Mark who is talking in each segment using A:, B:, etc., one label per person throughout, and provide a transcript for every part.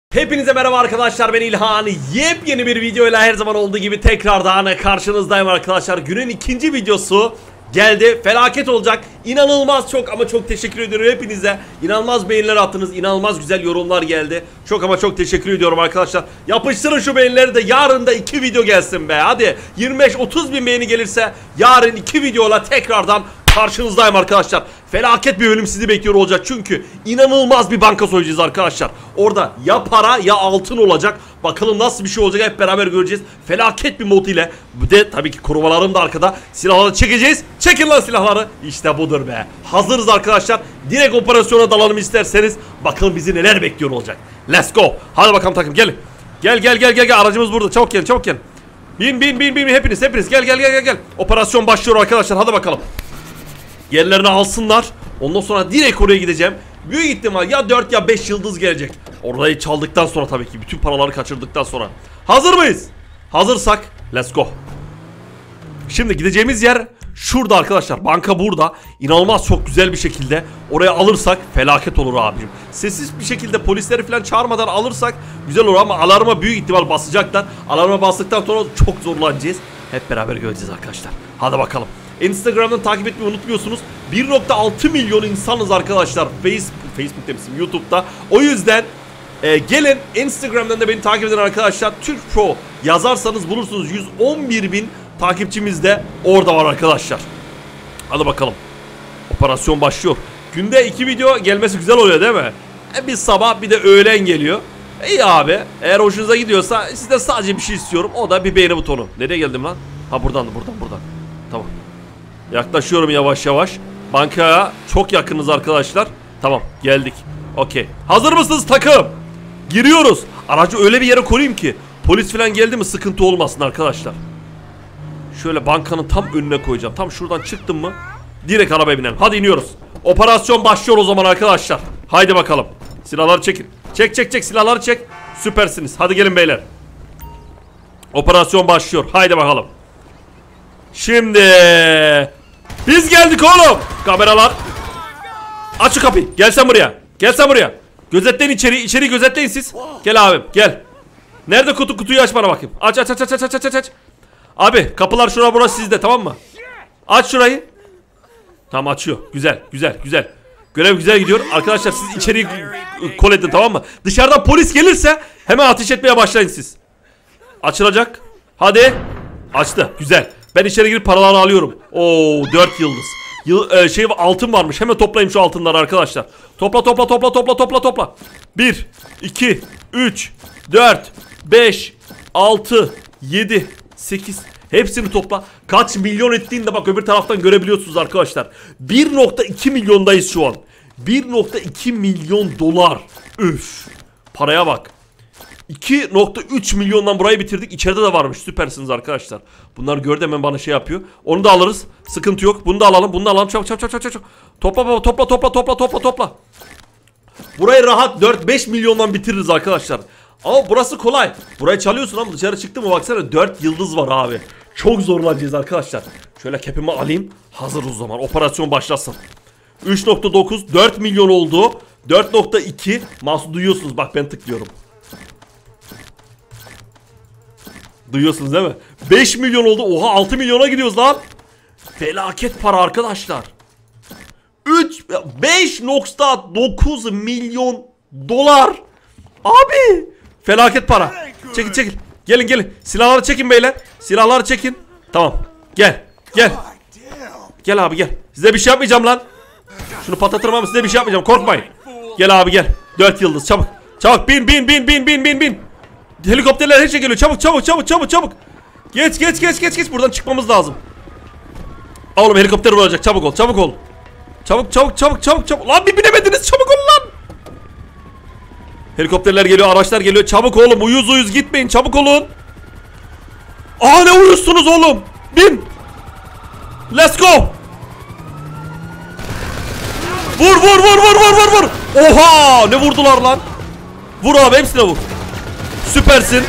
A: Hepinize merhaba arkadaşlar, ben İlhan. Yepyeni bir videoyla her zaman olduğu gibi tekrardan karşınızdayım arkadaşlar. Günün ikinci videosu geldi. Felaket olacak. İnanılmaz çok ama çok teşekkür ediyorum hepinize. İnanılmaz beğeniler attınız. İnanılmaz güzel yorumlar geldi. Çok ama çok teşekkür ediyorum arkadaşlar. Yapıştırın şu beğenileri de yarın da 2 video gelsin be. Hadi 25-30 bin beğeni gelirse yarın 2 videoyla tekrardan karşınızdayım arkadaşlar. Felaket bir bölüm sizi bekliyor olacak. Çünkü inanılmaz bir banka soyacağız arkadaşlar. Orada ya para ya altın olacak. Bakalım nasıl bir şey olacak, hep beraber göreceğiz. Felaket bir mod ile. Bir de tabii ki korumalarım da arkada. Silahları çekeceğiz. Çekin lan silahları. İşte budur be. Hazırız arkadaşlar. Direkt operasyona dalalım isterseniz. Bakalım bizi neler bekliyor olacak. Let's go. Hadi bakalım takım, gelin. Gel. Aracımız burada. Çabuk gelin. Bin hepiniz. Gel. Operasyon başlıyor arkadaşlar. Hadi bakalım. Yerlerini alsınlar. Ondan sonra direkt oraya gideceğim. Büyük ihtimal ya 4 ya 5 yıldız gelecek. Orayı çaldıktan sonra, tabii ki bütün paraları kaçırdıktan sonra. Hazır mıyız? Hazırsak let's go. Şimdi gideceğimiz yer şurada arkadaşlar. Banka burada. İnanılmaz çok güzel bir şekilde oraya alırsak felaket olur abicim. Sessiz bir şekilde polisleri falan çağırmadan alırsak güzel olur ama alarma büyük ihtimal basacaklar. Alarma bastıktan sonra çok zorlanacağız. Hep beraber göreceğiz arkadaşlar. Hadi bakalım. Instagram'dan takip etmeyi unutmuyorsunuz. 1.6 milyon insanız arkadaşlar. Facebook demişim, YouTube'da. O yüzden gelin Instagram'dan da beni takip edin arkadaşlar. Türk Pro yazarsanız bulursunuz. 111 bin takipçimiz de orada var arkadaşlar. Hadi bakalım. Operasyon başlıyor. Günde 2 video gelmesi güzel oluyor değil mi? Bir sabah bir de öğlen geliyor. İyi abi. Eğer hoşunuza gidiyorsa sizden sadece bir şey istiyorum. O da bir beğeni butonu. Nereye geldim lan? Ha buradan. Tamam. Yaklaşıyorum yavaş yavaş. Bankaya çok yakınız arkadaşlar. Tamam, geldik. Okey. Hazır mısınız takım? Giriyoruz. Aracı öyle bir yere koyayım ki polis falan geldi mi sıkıntı olmasın arkadaşlar. Şöyle bankanın tam önüne koyacağım. Tam şuradan çıktım mı direkt arabaya binelim. Hadi iniyoruz. Operasyon başlıyor o zaman arkadaşlar. Haydi bakalım. Silahları çekin. Çek silahları çek. Süpersiniz. Hadi gelin beyler. Operasyon başlıyor. Haydi bakalım. Şimdi biz geldik oğlum. Kameralar. Aç şu kapıyı. Gel sen buraya. Gözetleyin içeri gözetleyin siz. Gel abim gel. Nerede kutuyu aç bana bakayım. Aç. Abi kapılar şura burası sizde, tamam mı? Aç şurayı. Tamam, açıyor. Güzel. Görev güzel gidiyor. Arkadaşlar siz içeriği kol edin, tamam mı? Dışarıdan polis gelirse hemen ateş etmeye başlayın siz. Açılacak. Hadi. Açtı. Güzel. Ben içeri girip paraları alıyorum. Oo, 4 yıldız. Altın varmış. Hemen toplayayım şu altınları arkadaşlar. Topla. 1 2 3 4 5 6 7 8. Hepsini topla. Kaç milyon ettiğini de bak öbür taraftan görebiliyorsunuz arkadaşlar. 1.2 milyondayız şu an. 1.2 milyon dolar. Üf. Paraya bak. 2.3 milyondan burayı bitirdik. İçeride de varmış. Süpersiniz arkadaşlar. Bunları gördü, hemen bana şey yapıyor. Onu da alırız. Sıkıntı yok. Bunu da alalım. Çabuk. Topla. Burayı rahat 4-5 milyondan bitiririz arkadaşlar. Ama burası kolay. Burayı çalıyorsun ama dışarı çıktı mı baksana 4 yıldız var abi. Çok zorlanacağız arkadaşlar. Şöyle kepimi alayım. Hazır o zaman. Operasyon başlasın. 3.9 4 milyon oldu. 4.2 Mahsus duyuyorsunuz. Bak ben tıklıyorum. Duyuyorsunuz değil mi? 5 milyon oldu. Oha, 6 milyona gidiyoruz lan. Felaket para arkadaşlar. 5.9 milyon dolar. Abi. Felaket para. Çekil. Gelin. Silahları çekin beyler. Silahları çekin. Tamam. Gel. Gel abi gel. Size bir şey yapmayacağım lan. Şunu patlatırım ama size bir şey yapmayacağım. Korkmayın. Gel abi gel. 4 yıldız çabuk. Bin. Helikopterler her şey geliyor. Çabuk. Geç. Buradan çıkmamız lazım. Oğlum helikopter olacak. Çabuk ol. Çabuk. Lan bir binemediniz. Çabuk olun lan. Helikopterler geliyor. Araçlar geliyor. Çabuk oğlum. Uyuz gitmeyin. Çabuk olun. Aa, ne uyuzsunuz oğlum. Bin. Let's go. Vur. Oha, ne vurdular lan. Vur abi, hepsine vur. Süpersin.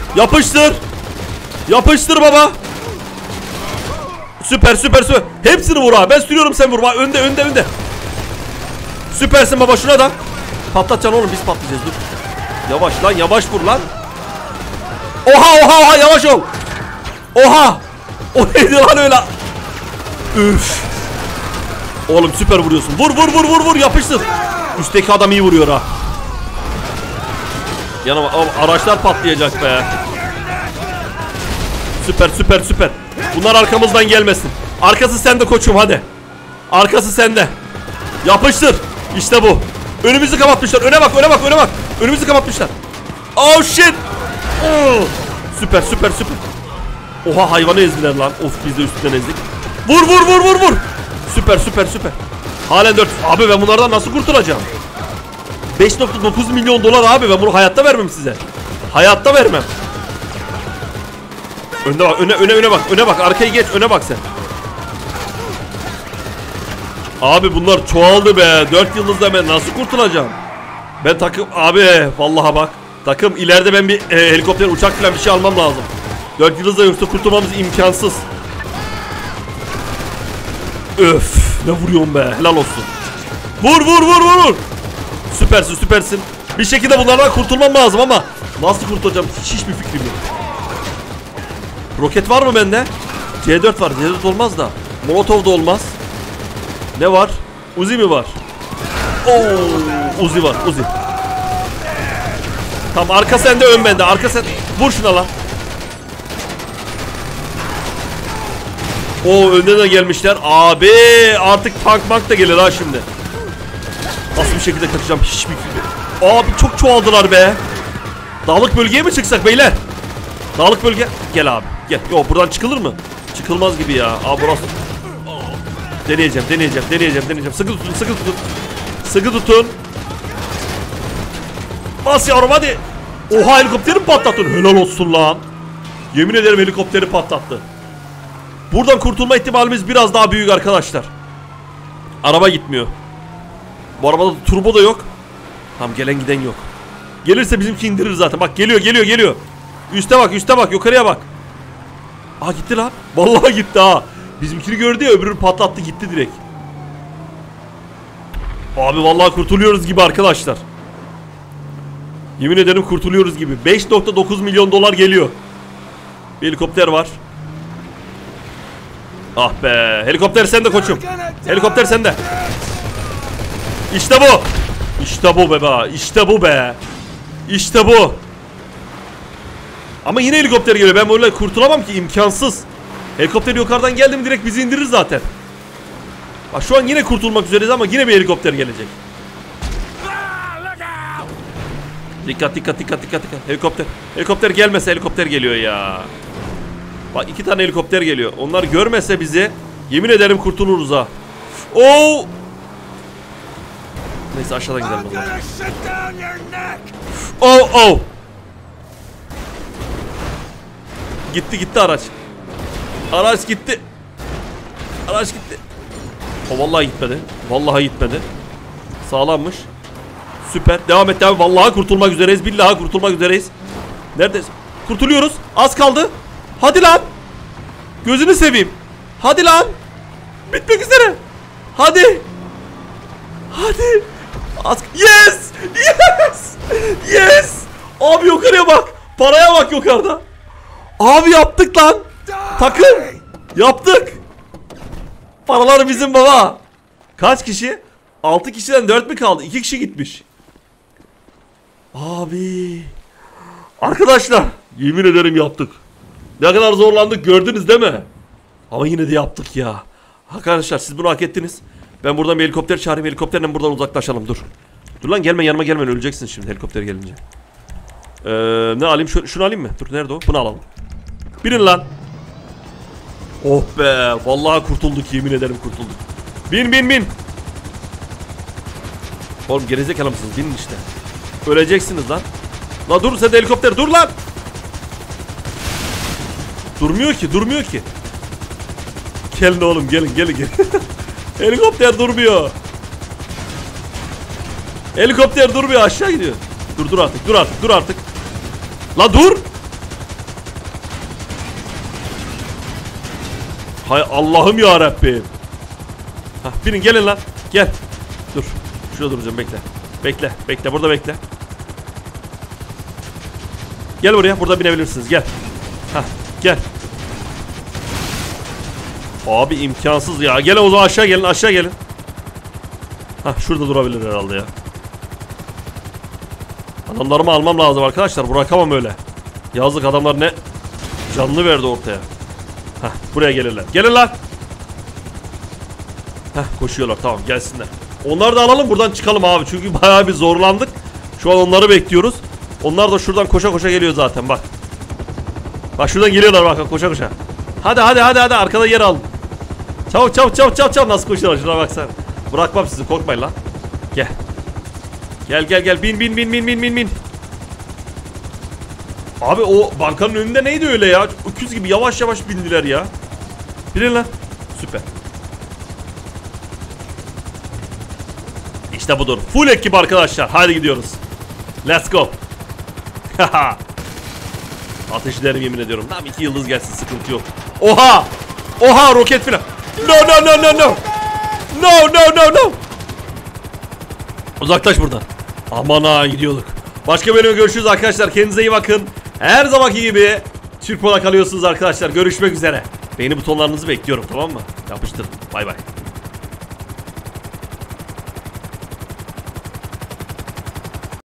A: Yapıştır baba. Süper. Hepsini vur abi. Ben sürüyorum, sen vur. Önde. Süpersin baba, şuna da. Patlatacaksın oğlum, biz patlayacağız, dur. Yavaş lan, yavaş vur lan. Oha yavaş ol. Oha. O neydi lan öyle? Üf. Oğlum süper vuruyorsun. Vur yapıştır. Üstteki adam iyi vuruyor ha. Yanıma araçlar patlayacak be. Süper. Bunlar arkamızdan gelmesin. Arkası sende koçum, hadi. Arkası sende. Yapıştır. İşte bu. Önümüzü kapatmışlar. Öne bak. Önümüzü kapatmışlar. Oh shit. Oh. Süper. Oha, hayvanı ezdiler lan. Of, biz de üstünden ezdik. Vur. Süper. Halen 4. Abi ben bunlardan nasıl kurtulacağım? 5.9 milyon dolar abi, ben bunu hayatta vermem size. Hayatta vermem. Öne bak. Arkayı geç, öne bak sen. Abi bunlar çoğaldı be. 4 yıldızda ben nasıl kurtulacağım? Ben takım abi, vallahi bak. Takım ileride ben bir helikopter, uçak falan bir şey almam lazım. 4 yıldızda yoksa kurtulmamız imkansız. Öf, ne vuruyorsun be, helal olsun. Vur. Süpersin. Bir şekilde bunlardan kurtulmam lazım ama nasıl kurtulacağım hiçbir fikrim yok. Roket var mı bende? C4 var. C4 olmaz da. Molotov da olmaz. Ne var? Uzi mi var? Oo, Uzi var. Tamam, arka sende, ön bende. Arka sen. Vur şuna lan. Oo, önden de gelmişler. Abi artık tank da gelir ha şimdi. Nasıl bir şekilde kaçacağım hiçbir fikrim yok. Abi çok çoğaldılar be. Dağlık bölgeye mi çıksak beyler? Dağlık bölge. Gel abi. Gel. Yo, buradan çıkılır mı? Çıkılmaz gibi ya. Abi burası. Deneyeceğim. Sıkı tutun. Bas yavrum hadi. Oha, helikopteri mi patlattın? Helal olsun lan. Yemin ederim helikopteri patlattı. Buradan kurtulma ihtimalimiz biraz daha büyük arkadaşlar. Araba gitmiyor. Bu arabada turbo da yok. Tamam, gelen giden yok. Gelirse bizimki indirir zaten. Bak geliyor. Üste bak, yukarıya bak. Aa, gitti lan. Vallahi gitti ha. Bizimkini gördü ya, öbürünü patlattı gitti direkt. Abi vallahi kurtuluyoruz gibi arkadaşlar. Yemin ederim kurtuluyoruz gibi. 5.9 milyon dolar geliyor. Bir helikopter var. Ah be. Helikopter sende koçum. Helikopter sende. İşte bu. İşte bu be. İşte bu. Ama yine helikopter geliyor. Ben böyle kurtulamam ki, imkansız. Helikopter yukarıdan geldi mi direkt bizi indirir zaten. Bak şu an yine kurtulmak üzereyiz ama yine bir helikopter gelecek. Dikkat. Helikopter gelmese, helikopter geliyor ya. Bak 2 tane helikopter geliyor. Onlar görmese bizi, yemin ederim kurtuluruz ha. Oo! Neyse aşağıdan gidelim. Oh! Gitti araç. Araç gitti. O vallahi gitmedi. Sağlammış. Süper. Devam et. Vallahi kurtulmak üzereyiz. Billahi kurtulmak üzereyiz. Neredeyiz? Kurtuluyoruz. Az kaldı. Hadi lan. Gözünü seveyim. Hadi lan. Bitmek üzere. Hadi. Yes. Abi yukarıya bak. Paraya bak yukarıda. Abi yaptık lan. Takım. Yaptık. Paralar bizim baba. Kaç kişi? 6 kişiden 4 mü kaldı? 2 kişi gitmiş. Abi. Arkadaşlar, yemin ederim yaptık. Ne kadar zorlandık gördünüz değil mi? Ama yine de yaptık ya. Arkadaşlar siz bunu hak ettiniz. Ben buradan bir helikopter çağırayım. Helikopterle buradan uzaklaşalım. Dur lan, gelme yanıma, gelme, öleceksin şimdi helikopter gelince. Ne alayım? Şunu alayım mı? Dur, nerede o? Bunu alalım. Binin lan. Oh be. Vallahi kurtulduk, yemin ederim kurtulduk. Bin. Oğlum gerizekalı mısınız? Binin işte. Öleceksiniz lan. La dur sen de, helikopter dur lan. Durmuyor ki. Gelin oğlum, gelin. Helikopter durmuyor. Helikopter durmuyor, aşağı gidiyor. Dur artık. La dur. Hay Allah'ım ya Rabbim. Hah, binin, gelin lan. Gel. Dur. Şurada duracağım, bekle. Bekle, burada bekle. Gel buraya. Burada binebilirsiniz. Gel. Hah, gel. Abi imkansız ya. Gelin o zaman aşağı gelin. Aşağı gelin. Hah, şurada durabilir herhalde ya. Adamlarımı almam lazım arkadaşlar. Bırakamam öyle. Yazık, adamlar ne canlı verdi ortaya. Hah, buraya gelirler. Gelin lan. Heh, koşuyorlar, tamam, gelsinler. Onları da alalım, buradan çıkalım abi. Çünkü bayağı bir zorlandık. Şu an onları bekliyoruz. Onlar da şuradan koşa koşa geliyor zaten, bak. Bak şuradan geliyorlar, bak koşa koşa. Hadi arkada yer alın. Çabuk nasıl koşuyorlar, şuna bak sen. Bırakmam sizi, korkmayın lan. Gel. Gel bin. Abi o bankanın önünde neydi öyle ya? Öküz gibi yavaş bindiler ya. Binin lan. Süper. İşte budur. Full ekip arkadaşlar. Hadi gidiyoruz. Let's go. Ateş ederim yemin ediyorum. Tamam, 2 yıldız gelsin, sıkıntı yok. Oha roket filan. No. Uzaklaş buradan. Aman ha, gidiyorduk. Başka bölümde görüşürüz arkadaşlar. Kendinize iyi bakın. Her zamanki gibi Türk Pola kalıyorsunuz arkadaşlar. Görüşmek üzere. Beğeni butonlarınızı bekliyorum, tamam mı? Yapıştırın. Bay bay.